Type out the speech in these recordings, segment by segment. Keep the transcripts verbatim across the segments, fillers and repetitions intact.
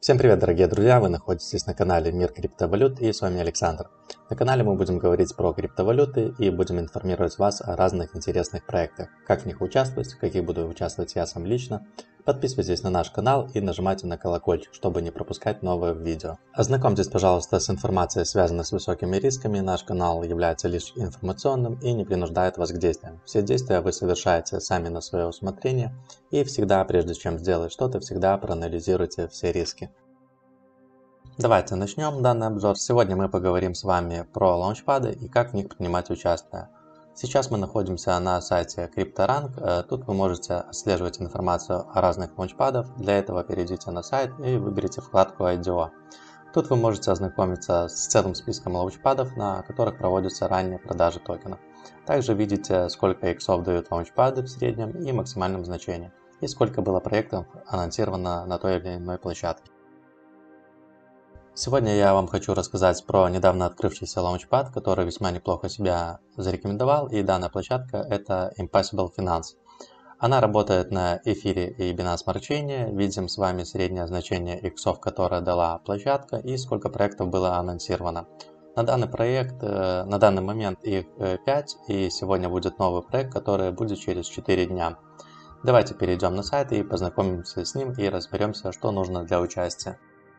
Всем привет, дорогие друзья! Вы находитесь на канале Мир криптовалют, и с вами Александр. На канале мы будем говорить про криптовалюты и будем информировать вас о разных интересных проектах, как в них участвовать, в каких буду участвовать я сам лично. Подписывайтесь на наш канал и нажимайте на колокольчик, чтобы не пропускать новые видео. Ознакомьтесь, пожалуйста, с информацией, связанной с высокими рисками. Наш канал является лишь информационным и не принуждает вас к действиям. Все действия вы совершаете сами на свое усмотрение, и всегда, прежде чем сделать что-то, всегда проанализируйте все риски. Давайте начнем данный обзор. Сегодня мы поговорим с вами про лаунчпады и как в них принимать участие. Сейчас мы находимся на сайте CryptoRank. Тут вы можете отслеживать информацию о разных лаунчпадах. Для этого перейдите на сайт и выберите вкладку ай ди о. Тут вы можете ознакомиться с целым списком лаунчпадов, на которых проводятся ранние продажи токенов. Также видите, сколько иксов дают лаунчпады в среднем и максимальном значении, и сколько было проектов анонсировано на той или иной площадке. Сегодня я вам хочу рассказать про недавно открывшийся лаунчпад, который весьма неплохо себя зарекомендовал, и данная площадка это Impossible Finance. Она работает на эфире и Binance Smart Chain. Видим с вами среднее значение иксов, которое дала площадка, и сколько проектов было анонсировано. На данный проект, на данный момент их пять, и сегодня будет новый проект, который будет через четыре дня. Давайте перейдем на сайт и познакомимся с ним и разберемся, что нужно для участия.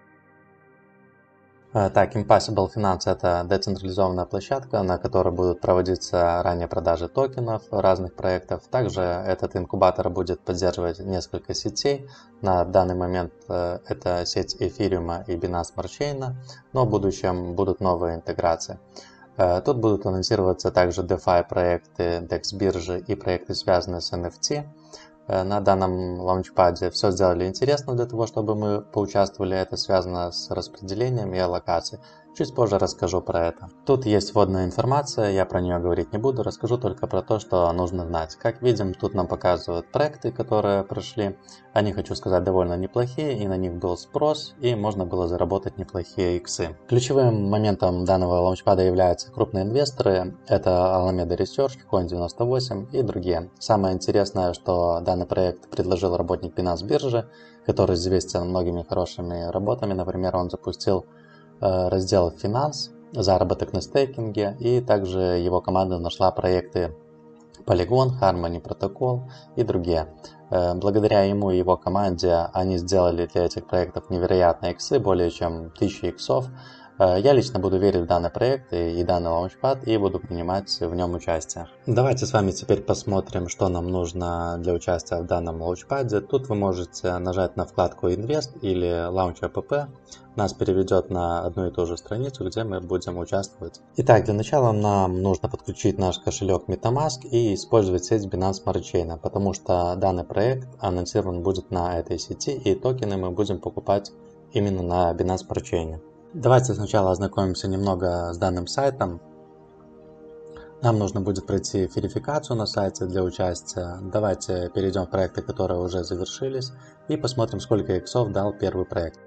Так, Impossible Finance это децентрализованная площадка, на которой будут проводиться ранние продажи токенов разных проектов. Также этот инкубатор будет поддерживать несколько сетей. На данный момент это сеть Ethereum и Binance Smart Chain, но в будущем будут новые интеграции. Тут будут анонсироваться также DeFi проекты, декс биржи и проекты, связанные с эн эф ти. На данном лаунчпаде все сделали интересно для того, чтобы мы поучаствовали. Это связано с распределением и аллокацией. Чуть позже расскажу про это. Тут есть вводная информация, я про нее говорить не буду, расскажу только про то, что нужно знать. Как видим, тут нам показывают проекты, которые прошли. Они, хочу сказать, довольно неплохие, и на них был спрос, и можно было заработать неплохие иксы. Ключевым моментом данного лаунчпада являются крупные инвесторы. Это Alameda Research, Coin девяносто восемь и другие. Самое интересное, что данный проект предложил работник Binance биржи, который известен многими хорошими работами. Например, он запустил раздел «Финанс», заработок на стейкинге, и также его команда нашла проекты Polygon, Harmony Protocol и другие. Благодаря ему и его команде они сделали для этих проектов невероятные иксы, более чем тысяча иксов. Я лично буду верить в данный проект и данный лаунчпад и буду принимать в нем участие. Давайте с вами теперь посмотрим, что нам нужно для участия в данном лаунчпаде. Тут вы можете нажать на вкладку Invest или Launch app. Нас переведет на одну и ту же страницу, где мы будем участвовать. Итак, для начала нам нужно подключить наш кошелек MetaMask и использовать сеть Binance Smart Chain, потому что данный проект анонсирован будет на этой сети, и токены мы будем покупать именно на Binance Smart Chain. Давайте сначала ознакомимся немного с данным сайтом. Нам нужно будет пройти верификацию на сайте для участия. Давайте перейдем в проекты, которые уже завершились, и посмотрим, сколько иксов дал первый проект.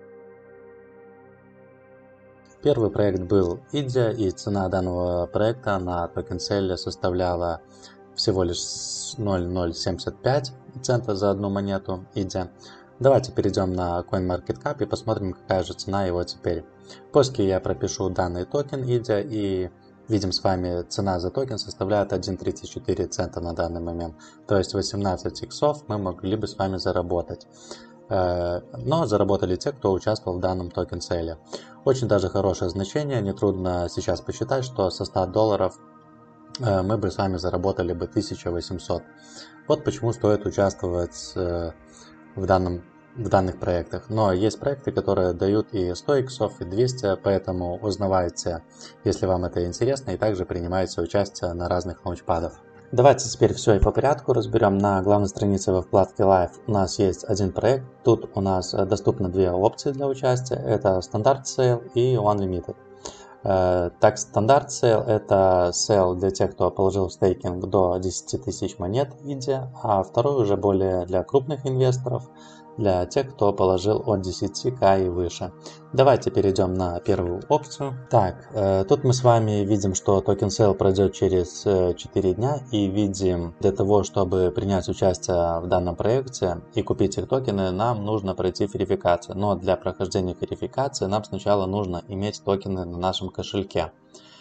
Первый проект был Идея, и цена данного проекта на токен-селе составляла всего лишь ноль целых ноль семьдесят пять цента за одну монету Идея. Давайте перейдем на CoinMarketCap и посмотрим, какая же цена его теперь. После я пропишу данный токен Идея, и видим с вами, цена за токен составляет один целых тридцать четыре цента на данный момент. То есть восемнадцать иксов мы могли бы с вами заработать. Но заработали те, кто участвовал в данном токен-сейле. Очень даже хорошее значение, нетрудно сейчас посчитать, что со ста долларов мы бы с вами заработали бы тысячу восемьсот. Вот почему стоит участвовать в, данном, в данных проектах. Но есть проекты, которые дают и сто иксов, и двести, поэтому узнавайте, если вам это интересно, и также принимайте участие на разных лаунчпадах. Давайте теперь все и по порядку разберем. На главной странице во вкладке Live у нас есть один проект. Тут у нас доступно две опции для участия. Это стандарт сейл и Unlimited. Так, стандарт сейл это сейл для тех, кто положил в стейкинг до десяти тысяч монет Идея, а второй уже более для крупных инвесторов. для тех, кто положил от десяти тысяч и выше. Давайте перейдем на первую опцию. Так, э, тут мы с вами видим, что токен сейл пройдет через э, четыре дня, и видим, для того, чтобы принять участие в данном проекте и купить их токены, нам нужно пройти верификацию. Но для прохождения верификации нам сначала нужно иметь токены на нашем кошельке.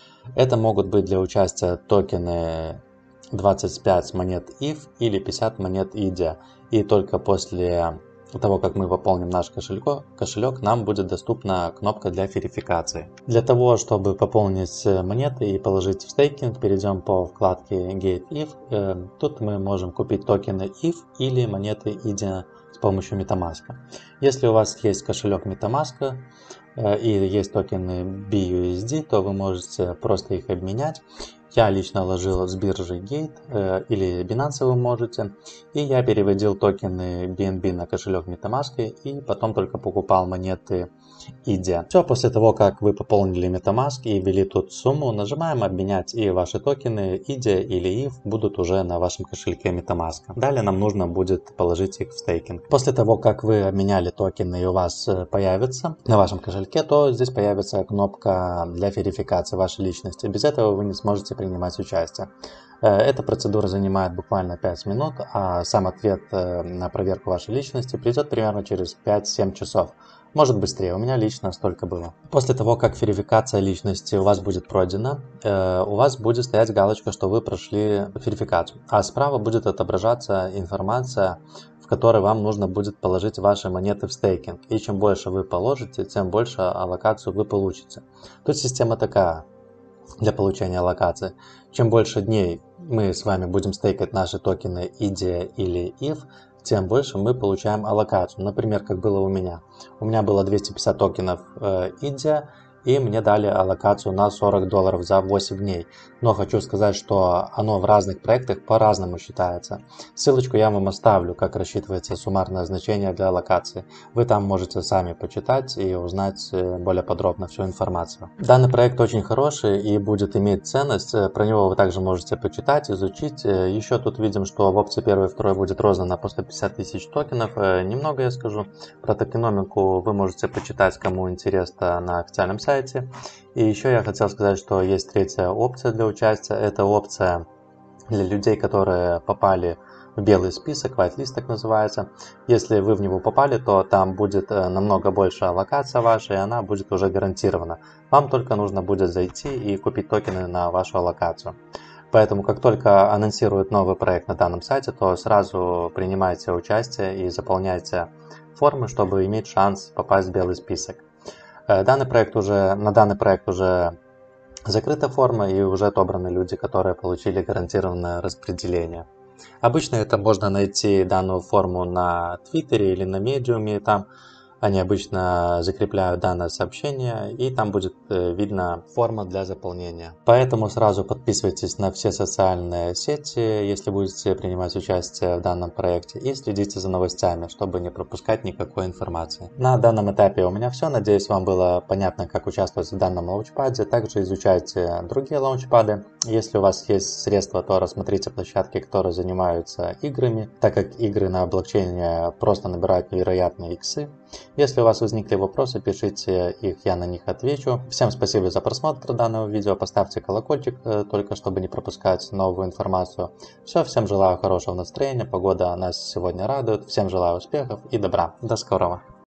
Это могут быть для участия токены двадцать пять монет иф или пятьдесят монет и ди. И только после того, как мы пополним наш кошелек, кошелек, нам будет доступна кнопка для верификации. Для того, чтобы пополнить монеты и положить в стейкинг, перейдем по вкладке Get иф. Тут мы можем купить токены иф или монеты и ди с помощью MetaMask. Если у вас есть кошелек MetaMask и есть токены би ю эс ди, то вы можете просто их обменять. Я лично ложил с биржи Gate э, или Binance вы можете. И я переводил токены би эн би на кошелек MetaMask и потом только покупал монеты и ди. Все, после того, как вы пополнили MetaMask и ввели тут сумму, нажимаем обменять, и ваши токены и ди или иф будут уже на вашем кошельке MetaMask. Далее нам нужно будет положить их в стейкинг. После того, как вы обменяли токены и у вас появится на вашем кошельке, то здесь появится кнопка для верификации вашей личности. Без этого вы не сможете принимать участие. Эта процедура занимает буквально пять минут, а сам ответ на проверку вашей личности придет примерно через пять-семь часов. Может быстрее, у меня лично столько было. После того, как верификация личности у вас будет пройдена, у вас будет стоять галочка, что вы прошли верификацию. А справа будет отображаться информация, в которой вам нужно будет положить ваши монеты в стейкинг. И чем больше вы положите, тем больше аллокацию вы получите. Тут система такая для получения аллокации. Чем больше дней мы с вами будем стейкать наши токены и ди или иф, тем больше мы получаем аллокацию. Например, как было у меня. У меня было двести пятьдесят токенов э, и ди, и мне дали аллокацию на сорок долларов за восемь дней. Но хочу сказать, что оно в разных проектах по-разному считается. Ссылочку я вам оставлю, как рассчитывается суммарное значение для аллокации. Вы там можете сами почитать и узнать более подробно всю информацию. Данный проект очень хороший и будет иметь ценность. Про него вы также можете почитать, изучить. Еще тут видим, что в опции первой и второй будет роздано по сто пятьдесят тысяч токенов. Немного я скажу. Про токеномику вы можете почитать, кому интересно, на официальном сайте. И еще я хотел сказать, что есть третья опция для участия. Это опция для людей, которые попали в белый список, whitelist так называется. Если вы в него попали, то там будет намного больше аллокация ваша, и она будет уже гарантирована. Вам только нужно будет зайти и купить токены на вашу аллокацию. Поэтому, как только анонсируют новый проект на данном сайте, то сразу принимайте участие и заполняйте формы, чтобы иметь шанс попасть в белый список. Данный проект уже, на данный проект уже закрыта форма и уже отобраны люди, которые получили гарантированное распределение. Обычно это можно найти данную форму на Твиттере или на Медиуме. Там они обычно закрепляют данное сообщение, и там будет видна форма для заполнения. Поэтому сразу подписывайтесь на все социальные сети, если будете принимать участие в данном проекте, и следите за новостями, чтобы не пропускать никакой информации. На данном этапе у меня все. Надеюсь, вам было понятно, как участвовать в данном лаунчпаде. Также изучайте другие лаунчпады. Если у вас есть средства, то рассмотрите площадки, которые занимаются играми, так как игры на блокчейне просто набирают невероятные иксы. Если у вас возникли вопросы, пишите их, я на них отвечу. Всем спасибо за просмотр данного видео, поставьте колокольчик, только чтобы не пропускать новую информацию. Все, всем желаю хорошего настроения, погода нас сегодня радует, всем желаю успехов и добра. До скорого!